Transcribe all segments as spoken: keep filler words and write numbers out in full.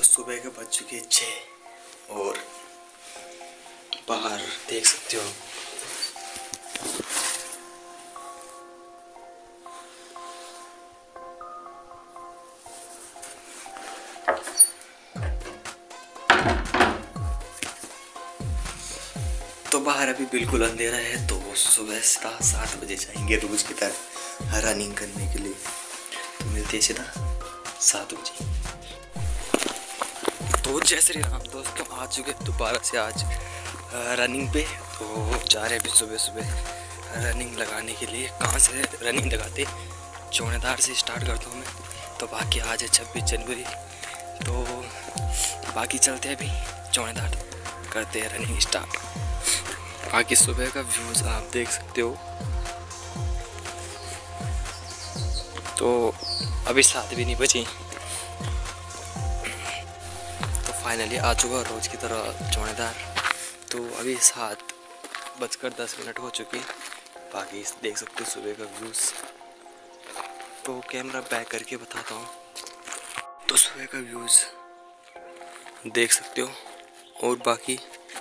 तो सुबह के बज चुके छः और बाहर देख सकते हो तो बाहर अभी बिल्कुल अंधेरा है। तो सुबह सीधा सात बजे जाएंगे रोज की तरह रनिंग करने के लिए। तो मिलते हैं सीधा सात बजे। तो जय श्री राम दोस्तों, आ चुके दोबारा से आज रनिंग पे। तो जा रहे हैं अभी सुबह सुबह रनिंग लगाने के लिए। कहाँ से रनिंग लगाते, चौनेदार से स्टार्ट करता हूँ मैं। तो बाकी आज है छब्बीस जनवरी, तो बाकी चलते हैं अभी चौनेदार, करते हैं रनिंग स्टार्ट। बाकी सुबह का व्यूज़ आप देख सकते हो। तो अभी सात भी नहीं बची, तो फाइनली आ चुका रोज़ की तरह चौनेदार। तो अभी सात बजकर दस मिनट हो चुके। बाकी देख सकते हो सुबह का व्यूज़। तो कैमरा बैक करके बताता हूँ। तो सुबह का व्यूज़ देख सकते हो। और बाकी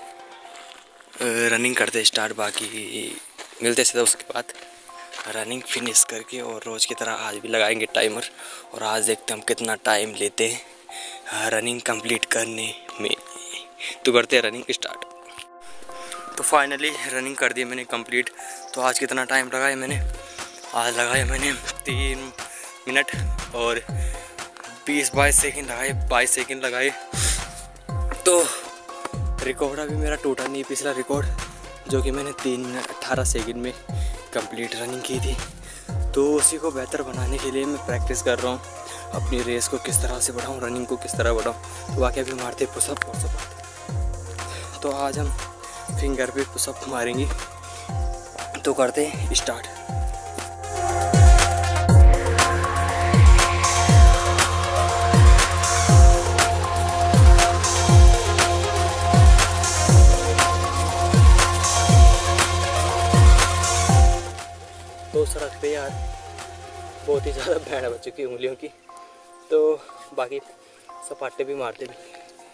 रनिंग करते स्टार्ट। बाकी मिलते सीधा उसके बाद रनिंग फिनिश करके। और रोज़ की तरह आज भी लगाएंगे टाइमर। और आज देखते हैं हम कितना टाइम लेते हैं रनिंग कंप्लीट करने में। तो करते हैं रनिंग स्टार्ट। तो फाइनली रनिंग कर दी मैंने कंप्लीट। तो आज कितना टाइम लगाया मैंने, आज लगाया मैंने तीन मिनट और बीस बाईस सेकंड लगाए बाईस सेकंड लगाए। तो रिकॉर्ड अभी मेरा टूटा नहीं, पिछला रिकॉर्ड जो कि मैंने तीन मिनट अट्ठारह सेकंड में कंप्लीट रनिंग की थी। तो उसी को बेहतर बनाने के लिए मैं प्रैक्टिस कर रहा हूँ, अपनी रेस को किस तरह से बढ़ाऊँ, रनिंग को किस तरह बढ़ाऊँ। तो वाकई अभी मारते पुशअप पुशअप। तो आज हम फिंगर पे पुशअप मारेंगे। तो करते हैं स्टार्ट। तो सड़क पे यार बहुत ही ज़्यादा भैंड बच चुकी है उंगलियों की। तो बाकी सपाटे भी मारते भी।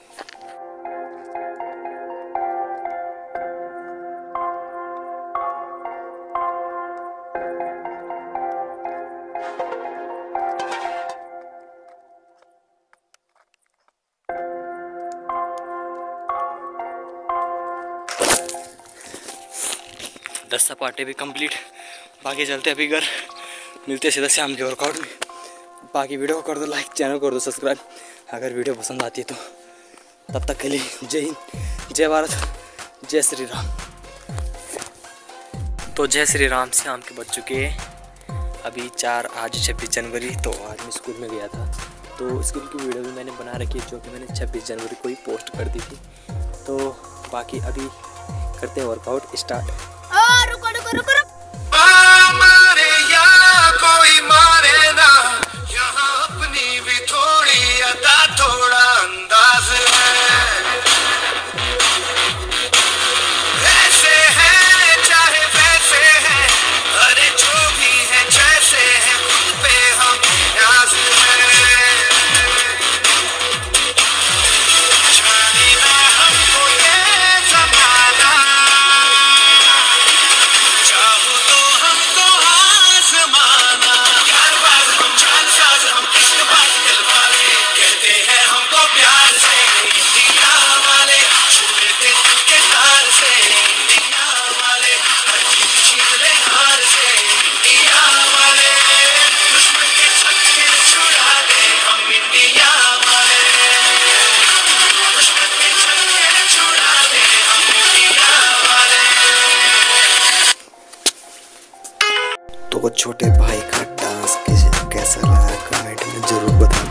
दस सपाटे भी कंप्लीट। बाकी चलते अभी घर, मिलते सीधा शाम के वर्कआउट में। बाकी वीडियो को कर दो लाइक, चैनल कर दो सब्सक्राइब अगर वीडियो पसंद आती है तो। तब तक के लिए जय हिंद, जय भारत, जय श्री राम। तो जय श्री राम, शाम के बज चुके हैं अभी चार। आज छब्बीस जनवरी। तो आज मैं स्कूल में गया था। तो स्कूल की वीडियो भी मैंने बना रखी है जो कि मैंने छब्बीस जनवरी को ही पोस्ट कर दी थी। तो बाकी अभी करते हैं वर्कआउट स्टार्ट। रुको रुको रुको रुको। तो छोटे भाई का डांस कैसा लगा कमेंट में जरूर बताना।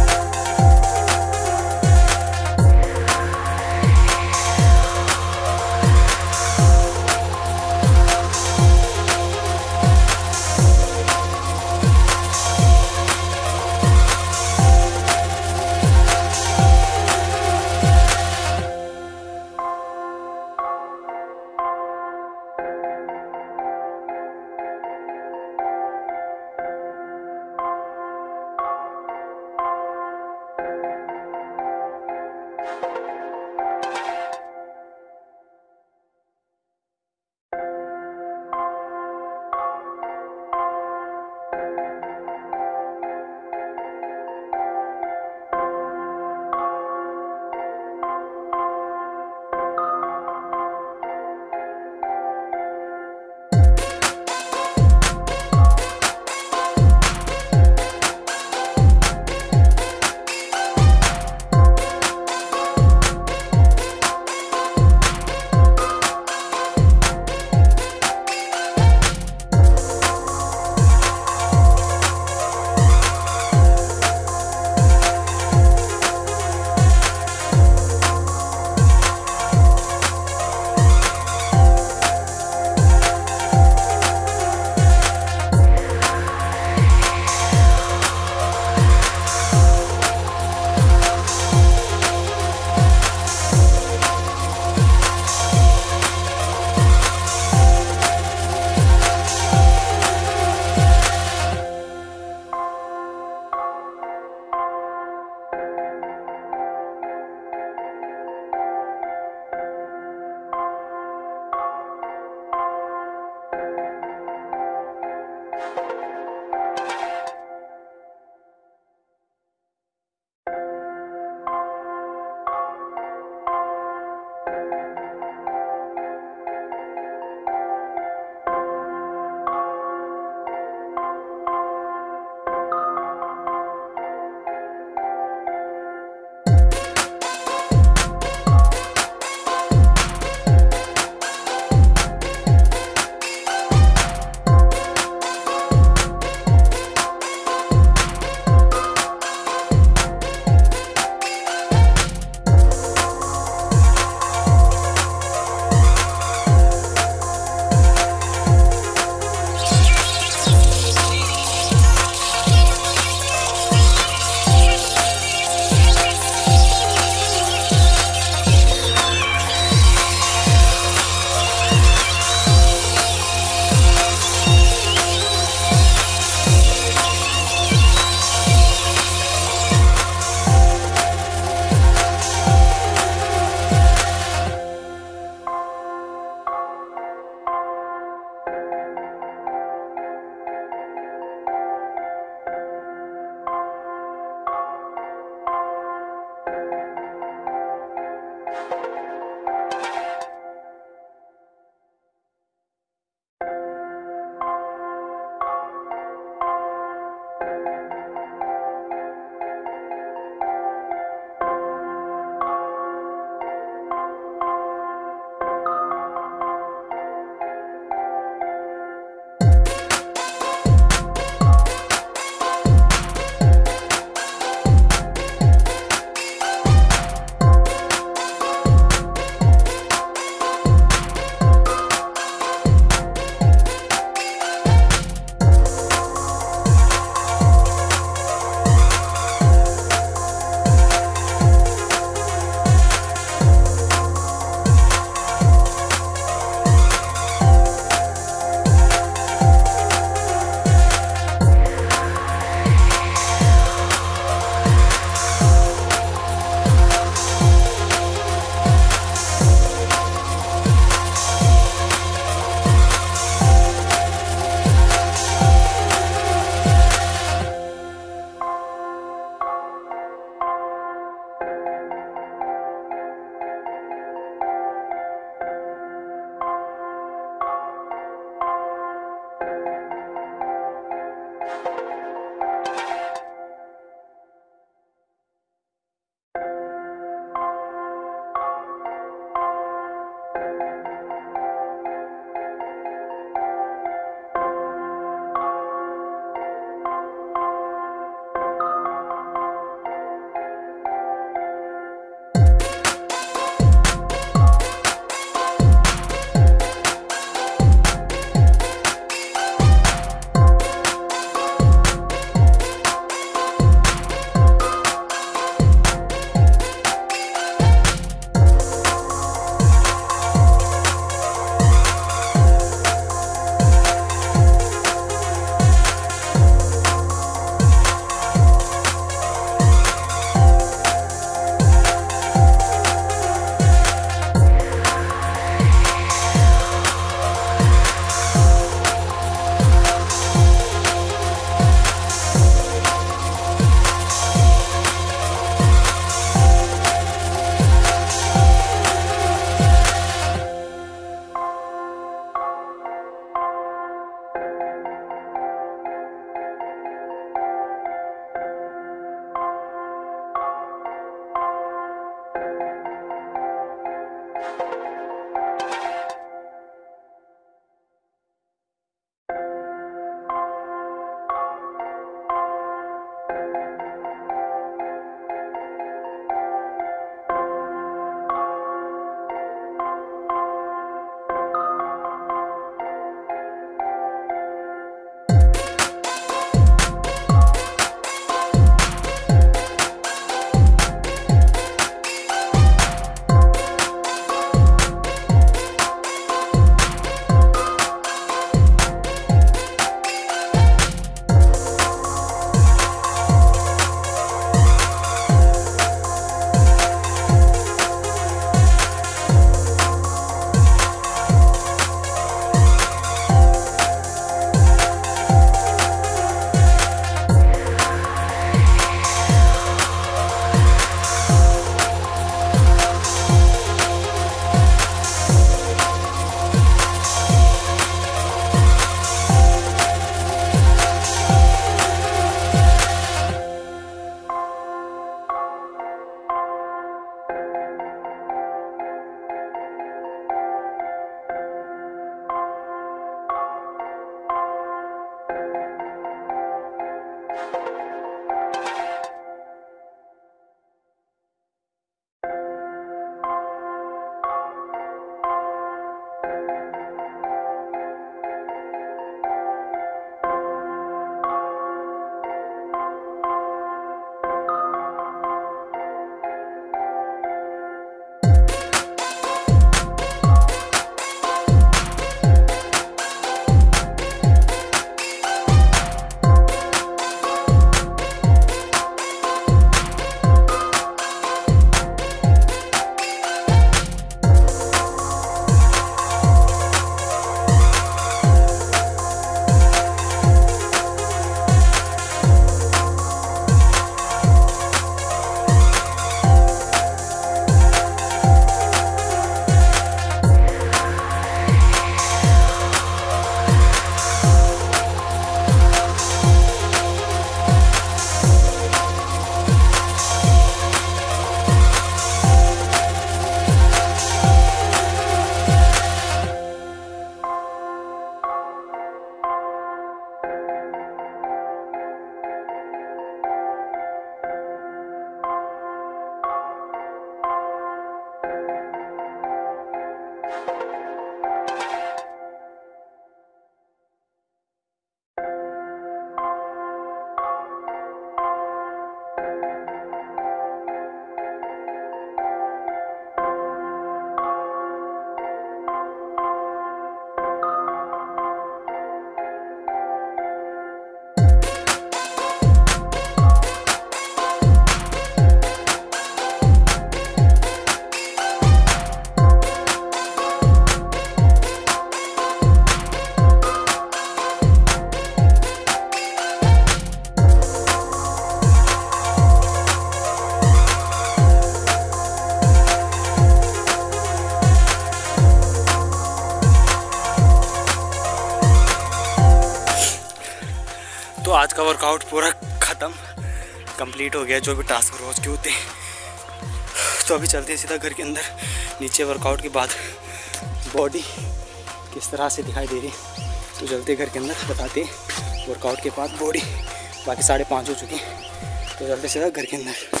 वर्कआउट पूरा ख़त्म कंप्लीट हो गया, जो भी टास्क रोज़ के होते हैं। तो अभी चलते हैं सीधा घर के अंदर। नीचे वर्कआउट के बाद बॉडी किस तरह से दिखाई दे रही है, तो चलते घर के अंदर बताते हैं वर्कआउट के बाद बॉडी। बाकी साढ़े पाँच हो चुके हैं, तो चलते सीधा घर के अंदर।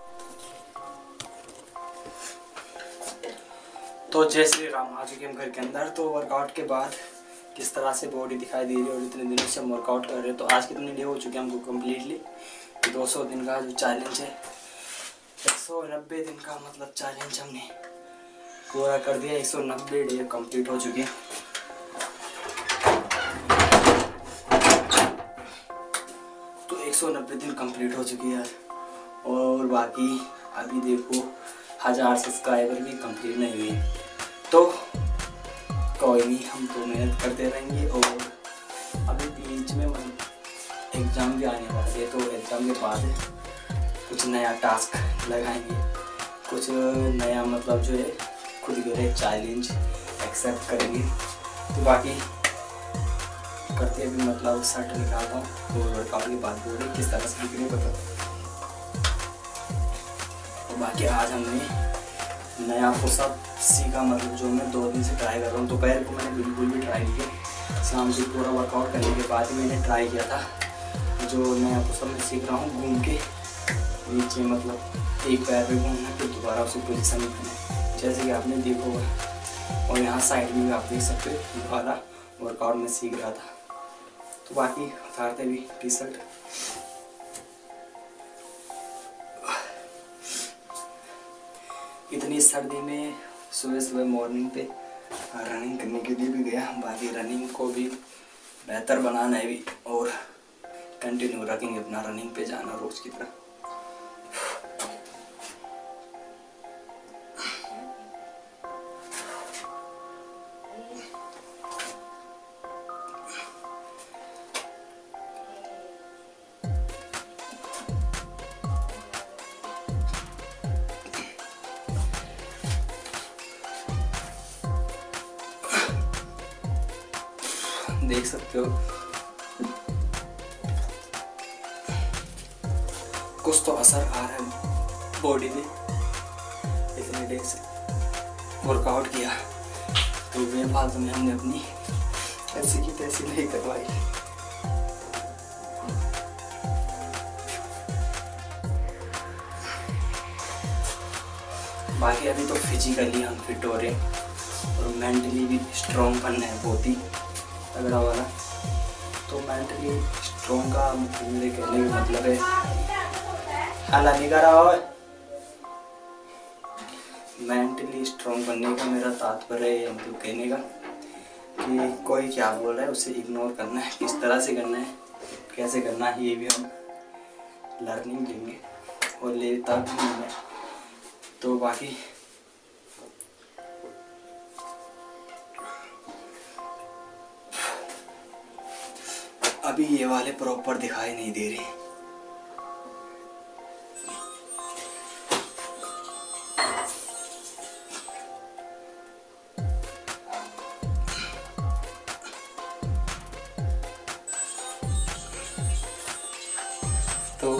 तो जय श्री राम, आ चुके हम घर के अंदर। तो वर्कआउट के बाद किस तरह से बॉडी दिखाई दे रही है और इतने दिनों से हम वर्कआउट कर रहे हैं। तो आज कितने डे हो चुके हैं हमको कम्प्लीटली, दो सौ दिन का जो चैलेंज है, एक सौ नब्बे दिन का मतलब चैलेंज हमने पूरा कर दिया। एक सौ नब्बे डे कंप्लीट हो चुके हैं। तो एक सौ नब्बे दिन कंप्लीट हो चुकी है और बाकी अभी देखो हज़ार सब्सक्राइबर भी कंप्लीट नहीं हुए। तो कोई नहीं, हम तो मेहनत करते रहेंगे। और अभी बीच में मतलब एग्ज़ाम भी आने वाले हैं, तो एग्ज़ाम के बाद कुछ नया टास्क लगाएंगे, कुछ नया मतलब जो है खुद के लिए चैलेंज एक्सेप्ट करेंगे। तो बाकी करते अभी मतलब शर्ट निकालता हूँ, तो वर्कआउट के बाद बोले किस तरह से दिख रही पता। तो बाकी आज हमने नया पुशअप सीखा, मतलब जो मैं दो दिन से ट्राई कर रहा हूँ। दोपहर को मैंने बिल्कुल भी ट्राई नहीं किया, शाम से पूरा वर्कआउट करने के बाद ही मैंने ट्राई किया था। जो नया पुशअप मैं सीख रहा हूँ, घूम के नीचे मतलब एक पैर पे घूमना, फिर दोबारा उसे पोजीशन में करना, जैसे कि आपने देखा होगा। और यहाँ साइड में भी आप देख सकते हो दोबारा वर्कआउट में सीख रहा था। तो बाकी उतारते भी टी शर्ट। इतनी सर्दी में सुबह सुबह मॉर्निंग पे रनिंग करने के लिए भी गया। बाकी रनिंग को भी बेहतर बनाना है भी, और कंटिन्यू रखेंगे अपना रनिंग पे जाना रोज की तरह। देख सकते हो कुछ तो असर आ रहा है बॉडी में। इतने देर से वर्कआउट किया तो बेफालतू में हमने अपनी ऐसी की तैसी नहीं करवाई। बाकी अभी तो फिजिकली हम फिट हो रहे हैं और मेंटली भी स्ट्रॉन्ग बनना है बहुत ही तगड़ा वाला। तो मेंटली स्ट्रॉन्ग का मेरे कहने का मतलब है हाला नहीं करा हो। मेंटली स्ट्रॉन्ग बनने का मेरा तात्पर्य है मतलब कहने का कि कोई क्या बोल रहा है उसे इग्नोर करना है, किस तरह से करना है, कैसे करना है, ये भी हम लर्निंग लेंगे और लेता भी नहीं है। तो बाकी अभी ये वाले प्रॉपर दिखाई नहीं दे रहे। तो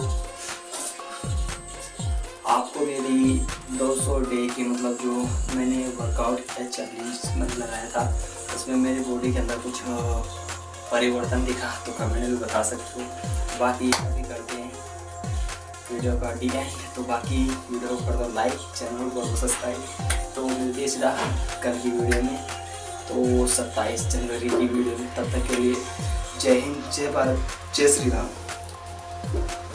आपको मेरी दो सौ डे की मतलब जो मैंने वर्कआउट चैलेंज में लगाया था, उसमें मेरी बॉडी के अंदर कुछ परिवर्तन दिखा तो कमेंट में भी बता सकते हो। बाकी अभी करते हैं वीडियो का डी एंड। तो बाकी वीडियो को कर दो लाइक, चैनल को सब्सक्राइब। तो मिलते हैं सीधा कल की वीडियो में, तो सत्ताईस जनवरी की वीडियो में। तब तक के लिए जय हिंद, जय भारत, जय श्री राम।